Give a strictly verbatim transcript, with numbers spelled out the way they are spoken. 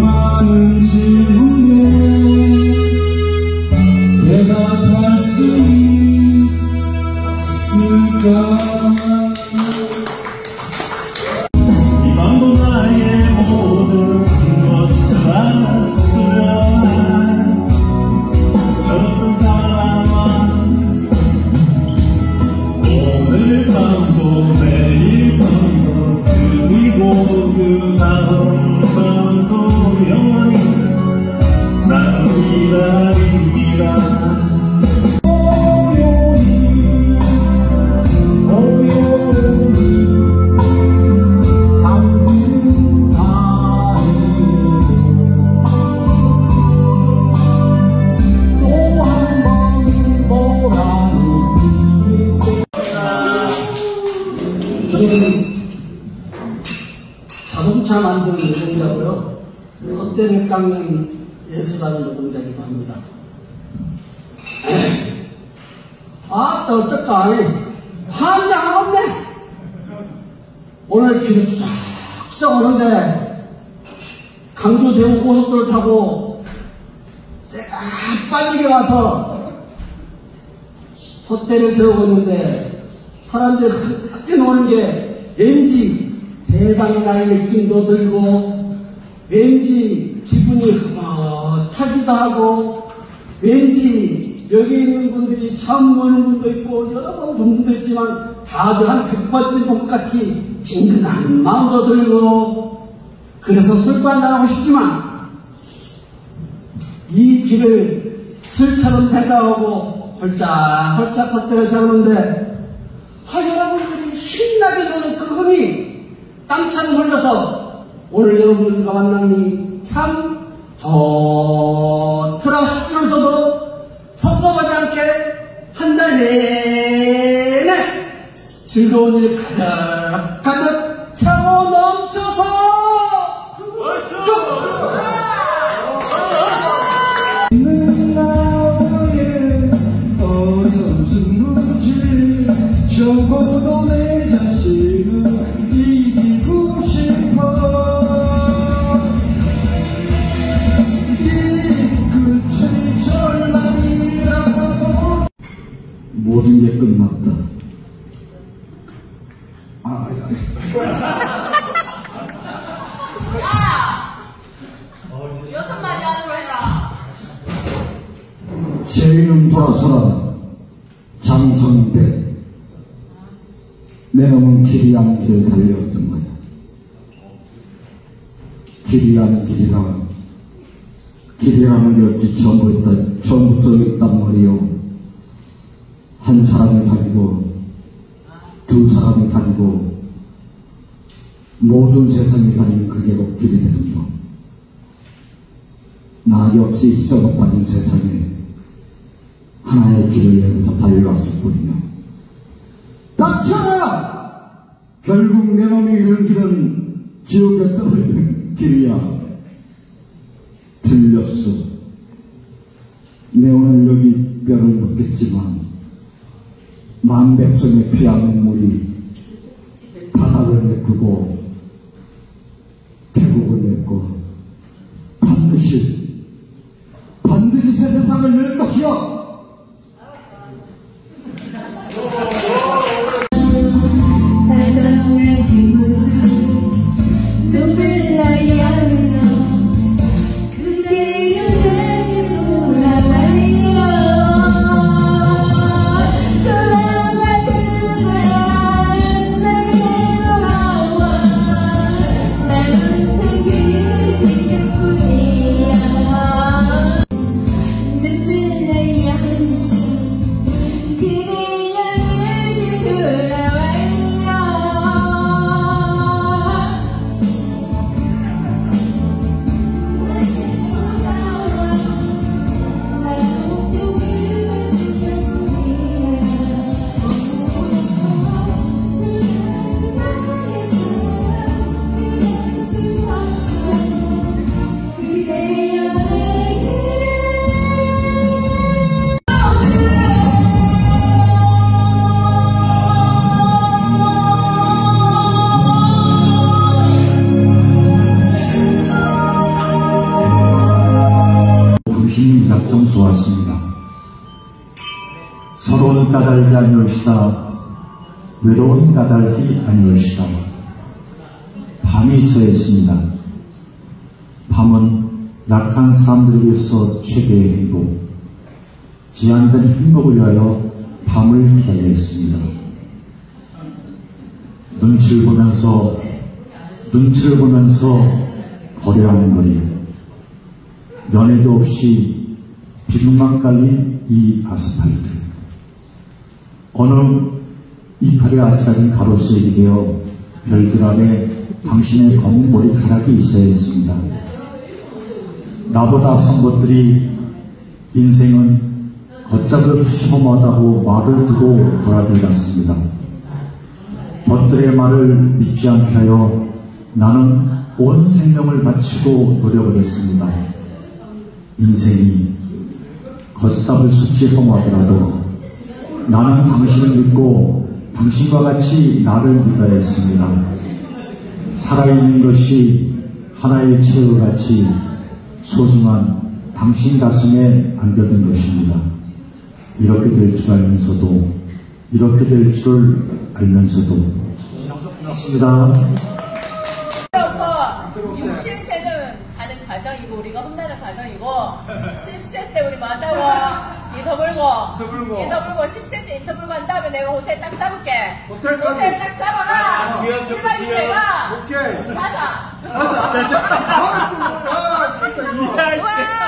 수많은 질문에 대답할 수 있을까. 이 밤도 나의 모든 것을 알았으면 저런 사람아 오늘 밤도 내일 밤도 그리고 그 다음 밤도 영원히 난 기다립니다. 저는 자동차 만드는 노동자고요. 헛대를 깎는 예술하는 노동자이기도 합니다. 아, 또 어쩔까? 한장 없네. 오늘 길을 쭉쭉 오는데 강주 대구 고속도로 타고 쎄가 빠지게 와서 솥대를 세우고 있는데 사람들이 흑흑 노는 게 왠지 대박이 날 느낌도 들고 왠지 기분이 흐뭇하기도 하고 왠지 여기 있는 분들이 처음 보는 분도 있고 여러 번 본 분도 있지만 다들 한 백 번쯤 본 것 같이 징근한 마음도 들고 그래서 술도 한잔하고 싶지만 이 길을 술처럼 생각하고 홀짝홀짝 솥대를 세우는데 아, 여러분들이 신나게 노는 그 흥이 땀처럼 흘러서 오늘 여러분들과 만나니 참 좋더라 싶지만서도 섭섭하지 않게 한 달 내내 즐거운 일 가득 가득 차고 넘쳐서 적어도 내 자신을 이기고 싶어. 이 끝이 절망이라고. 모든 게 끝났다. 아, 여섯 마디 안으로 해라. 제 이름 돌아서라. 장성배. 내 놈은 길이라는 길을 달려왔던 거야. 길이라는 길이라, 길이라는 게 어찌 처음부터, 처음부터 있단 말이요. 한 사람이 다니고, 두 사람이 다니고, 모든 세상이 다니는 그게 곧 길이 되는 거. 나 역시 썩어빠진 세상에 하나의 길을 내고 달려왔을 뿐이야. 닥쳐라! 결국 내 놈이 이런 길은 지옥에 떨어지는 길이야. 틀렸어. 내 오늘 여기 뼈를 묻겠지만 만백성의 피와 눈물이 바다를 메꾸고 태국을 맺고 반드시 반드시 새 세상을 열 것이야. Yeah. 까닭이 아니올시다. 외로운 까닭이 아니올시다. 밤이 있어야 했습니다. 밤은 약한 사람들을 위해서 최대의 행복, 제한된 행복을 위하여 밤을 기다려야 했습니다. 눈치를 보면서 눈치를 보면서 거래하는 거리, 연애도 없이 비둥만 깔린 이 아스팔트, 어느 이파리 아스팔린 가로수에 되어 별들 안에 당신의 검은 머리카락이 있어야 했습니다. 나보다 앞선 것들이 인생은 걷잡을 시험하다고 말을 두고 돌아들었습니다. 벗들의 말을 믿지 않게 하여 나는 온 생명을 바치고 노력을 했습니다. 인생이 걷잡을 수치 험하더라도 나는 당신을 믿고 당신과 같이 나를 믿어야 했습니다. 살아있는 것이 하나의 체와 같이 소중한 당신 가슴에 안겨둔 것입니다. 이렇게 될 줄 알면서도, 이렇게 될 줄을 알면서도. 고맙습니다. 육십 세는 가는 과정이고, 우리가 혼나는 과정이고, 십 세 때 우리 마다와 인터 불고, 인터 불고, 십 세 때 인터 불고 한 다음에 내가 호텔 딱 잡을게. 호텔 딱 잡아라. 일 박 이 일 내가. 오케이. 자자. 자자. 자자.